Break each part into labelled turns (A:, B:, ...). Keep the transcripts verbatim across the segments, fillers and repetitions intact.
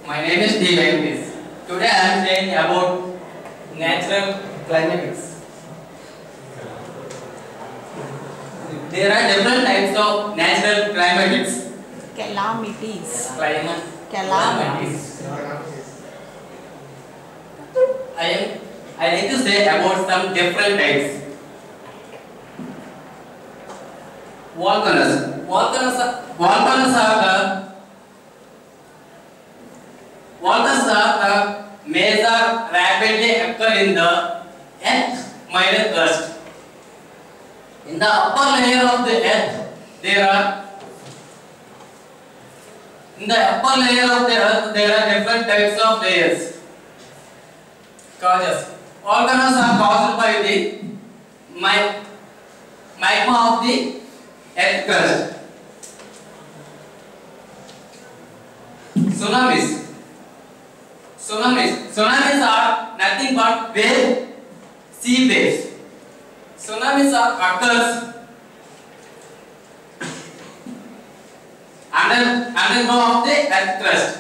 A: My name is Venkatesh. Today I am saying about natural calamities. There are different types of natural calamities.
B: Calamities.
A: Climate.
B: Calamities.
A: I am. I need to say about some different types. Volcanoes. Volcanoes. Are, volcanoes are the volcanoes are the major rapidly occur in the earth minor crust. In the upper layer of the earth, there are in the upper layer of the earth there are different types of layers. Causes. Volcanoes are caused by the my, magma of the earth crust. Tsunamis. Tsunamis. Tsunamis are nothing but wave, sea waves. Tsunamis are occurs under undergo of the earth crust.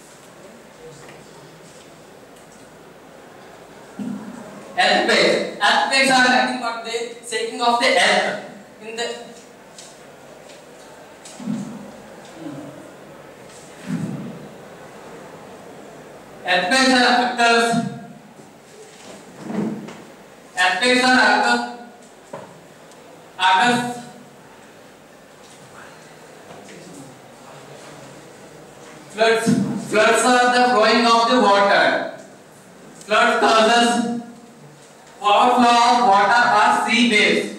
A: Earthquakes. Earthquakes are nothing but the shaking of the earth in the Earthquakes are occurs. Earthquakes are occurs. Occurs. Floods. Floods are the flowing of the water. Flood causes overflow of water or sea waves.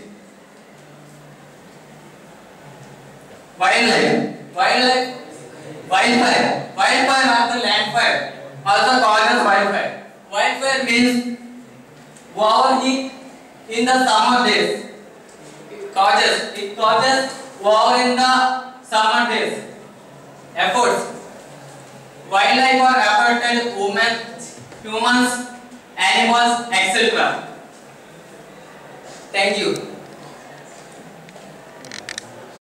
A: Wildlife. Wildlife. Wildfire. Wildfire are the land fire. Also called as wildfire. Wildfire means overheat in the summer days. It causes it causes over in the summer days. Efforts. Wildlife are affected women, humans, animals, et cetera. Thank you.